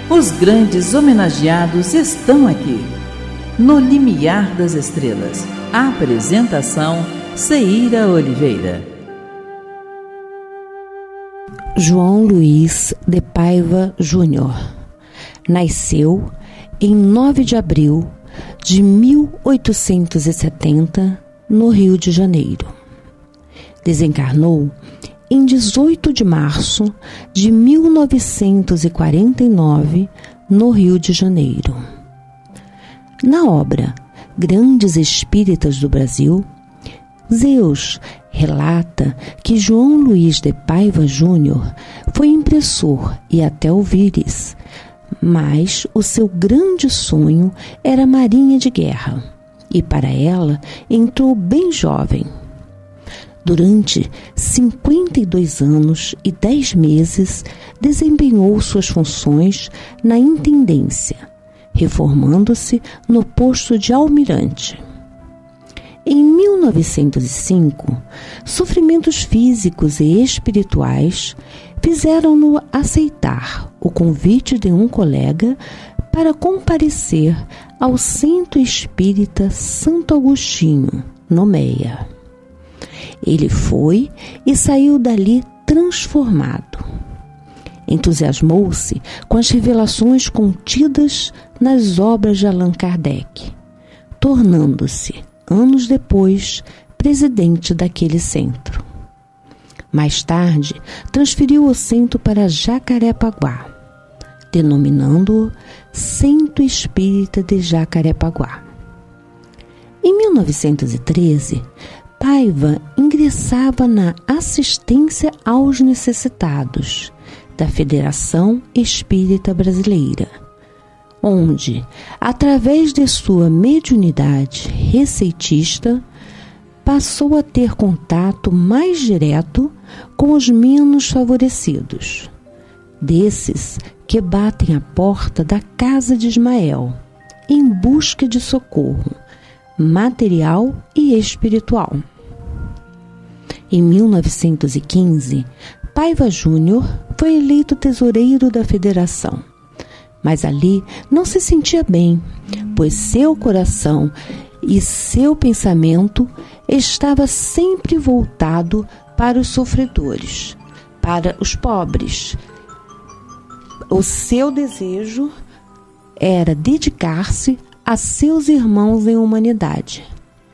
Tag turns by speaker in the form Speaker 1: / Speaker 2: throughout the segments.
Speaker 1: Os grandes homenageados estão aqui. No Limiar das Estrelas. Apresentação: Ceira Oliveira.
Speaker 2: João Luiz de Paiva Júnior nasceu em 9 de abril de 1870 no Rio de Janeiro. Desencarnou em 18 de março de 1949 no Rio de Janeiro. Na obra Grandes Espíritas do Brasil, Zeus relata que João Luiz de Paiva Júnior foi impressor e até alvíris, mas o seu grande sonho era a marinha de guerra, e para ela entrou bem jovem. Durante 52 anos e 10 meses, desempenhou suas funções na intendência, reformando-se no posto de almirante. Em 1905, sofrimentos físicos e espirituais fizeram-no aceitar o convite de um colega para comparecer ao Centro Espírita Santo Agostinho, no Meia. Ele foi e saiu dali transformado. Entusiasmou-se com as revelações contidas nas obras de Allan Kardec, tornando-se, anos depois, presidente daquele centro. Mais tarde, transferiu o centro para Jacarepaguá, denominando-o Centro Espírita de Jacarepaguá. Em 1913, Paiva ingressava na Assistência aos Necessitados da Federação Espírita Brasileira, onde, através de sua mediunidade receitista, passou a ter contato mais direto com os menos favorecidos, desses que batem à porta da casa de Ismael em busca de socorro material e espiritual. Em 1915, Paiva Júnior foi eleito tesoureiro da Federação, mas ali não se sentia bem, pois seu coração e seu pensamento estava sempre voltado para os sofredores, para os pobres. O seu desejo era dedicar-se a seus irmãos em humanidade.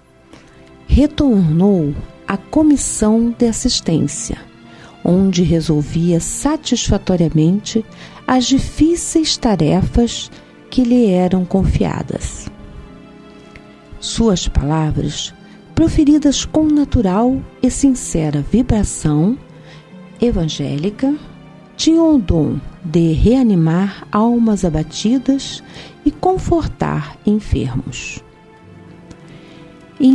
Speaker 2: Retornou à Comissão de Assistência, onde resolvia satisfatoriamente as difíceis tarefas que lhe eram confiadas. Suas palavras, proferidas com natural e sincera vibração evangélica, tinham o dom de reanimar almas abatidas e confortar enfermos. Em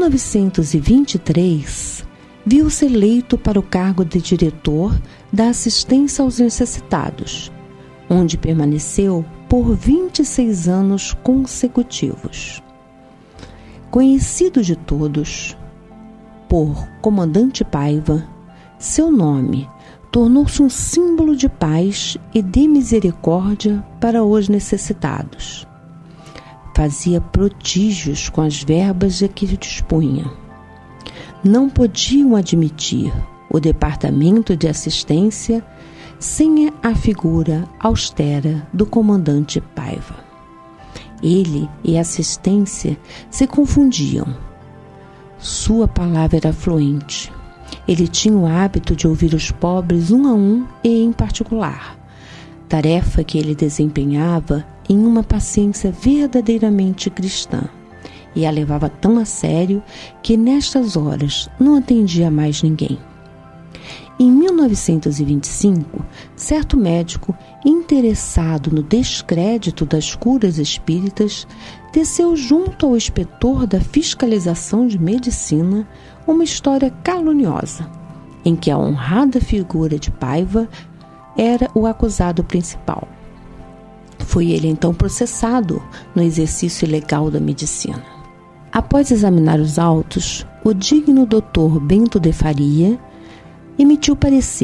Speaker 2: 1923, viu-se eleito para o cargo de diretor da Assistência aos Necessitados, onde permaneceu por 26 anos consecutivos. Conhecido de todos por Comandante Paiva, seu nome tornou-se um símbolo de paz e de misericórdia para os necessitados. Fazia prodígios com as verbas de que dispunha. Não podiam admitir o Departamento de Assistência sem a figura austera do Comandante Paiva. Ele e a assistência se confundiam. Sua palavra era fluente. Ele tinha o hábito de ouvir os pobres um a um e em particular, tarefa que ele desempenhava em uma paciência verdadeiramente cristã, e a levava tão a sério que nestas horas não atendia mais ninguém. Em 1925, certo médico, interessado no descrédito das curas espíritas, teceu junto ao inspetor da Fiscalização de Medicina uma história caluniosa, em que a honrada figura de Paiva era o acusado principal. Foi ele então processado no exercício ilegal da medicina. Após examinar os autos, o digno Dr. Bento de Faria emitiu parecer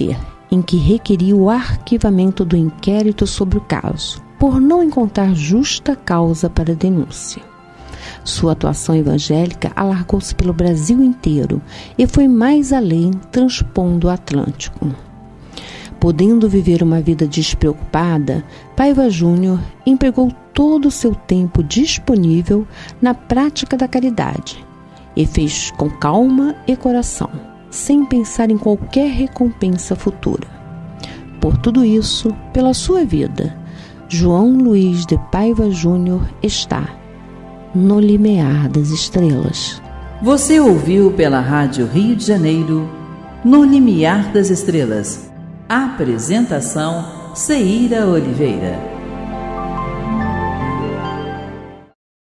Speaker 2: em que requeriu o arquivamento do inquérito sobre o caso, por não encontrar justa causa para a denúncia. Sua atuação evangélica alargou-se pelo Brasil inteiro e foi mais além, transpondo o Atlântico. Podendo viver uma vida despreocupada, Paiva Júnior empregou todo o seu tempo disponível na prática da caridade e fez com calma e coração, sem pensar em qualquer recompensa futura. Por tudo isso, pela sua vida, João Luiz de Paiva Júnior está no limiar das estrelas.
Speaker 1: Você ouviu pela Rádio Rio de Janeiro, No Limiar das Estrelas. Apresentação: Ceíra Oliveira.